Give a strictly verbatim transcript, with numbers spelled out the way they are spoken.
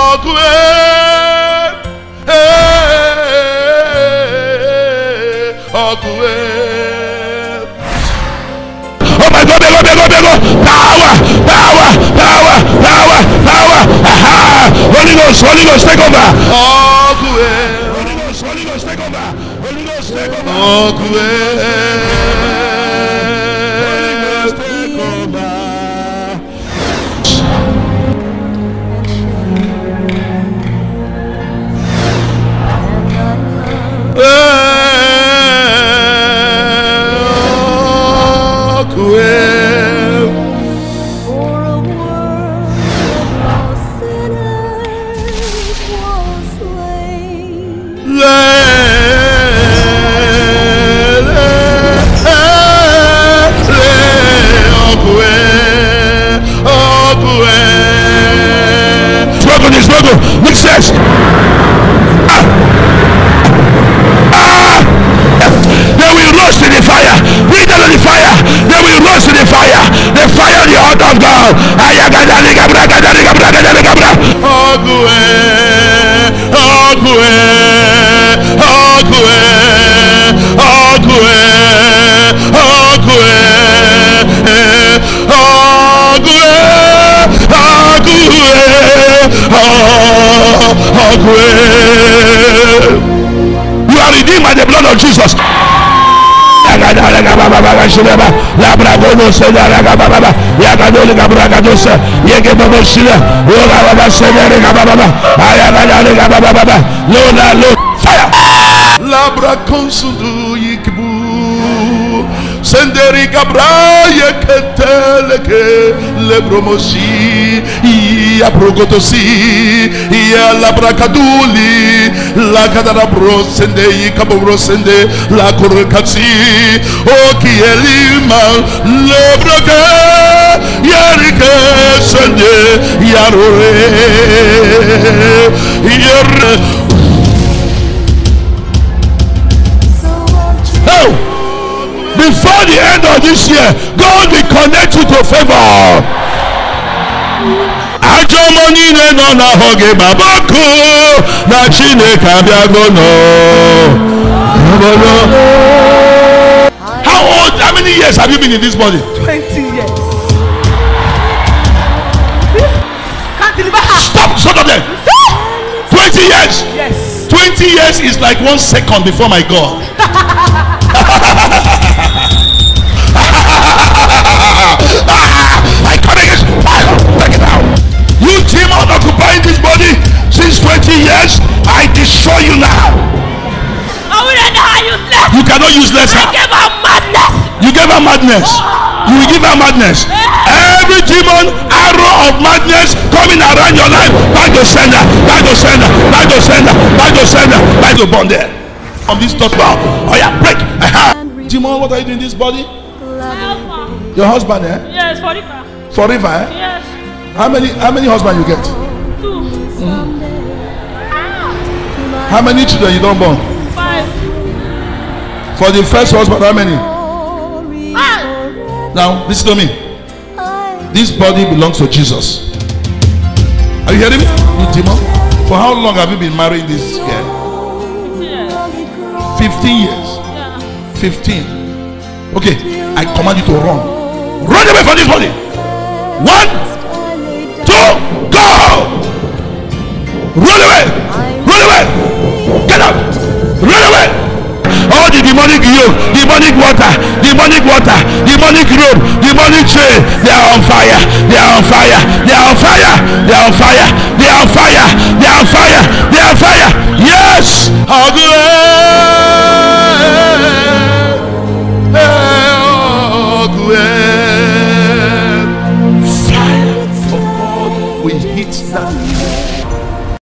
Oh my God, go, go, go, go. Power, power, power, power, power. Aha. Holy Ghost, Holy Ghost, take over. Holy Ghost, Holy Ghost, take over. Holy Ghost, take over. Holy Ghost, take over. Make sense. Ah. Ah. They will rush to the fire. Bring them to the fire. They will rush to the fire. The fire, the heart of God. You are redeemed by the blood of Jesus. Fire. Labra consudu yikibu senderi gabraye keteleke lebromosi ya progotosi ya labra kaduli la kadara bro sende yikabro sende la korkatsi o kielima lebroke yarike sende yarore yare. Before the end of this year, God will connect you to favor. Ajomoni ne no na hoge babako na Chineke abiago no. How old? How many years have you been in this body? Twenty years. Can't deliver her. Stop! Shut up there. Twenty years. Yes. Twenty years is like one second before my God. I come against fire. Take it out. You demon occupying this body since twenty years, I destroy you now. I will render her useless. You cannot useless her. I gave her madness. You gave her madness. You will give her madness. Every demon arrow of madness coming around your life, back to sender, back to sender, back to sender, back to sender, back to bond there. On this top bar. Oh yeah, break. Demon, what are you doing in this body? Your husband, eh? Yes, forever. Forever, eh? Yes. How many how many husbands you get? Two. Mm. How many children you don't born? Five. For the first husband, how many? Five. Now, listen to me. This body belongs to Jesus. Are you hearing me? You demon? For how long have you been marrying this girl? Fifteen years. Yeah. Fifteen. Okay, I command you to run. Run away from this body. One, two, go! Run away! Run away! Get out! Run away! All the demonic yoke, demonic water, demonic water, demonic rope, demonic chain, they are on fire, they are on fire, they are on fire, they are on fire,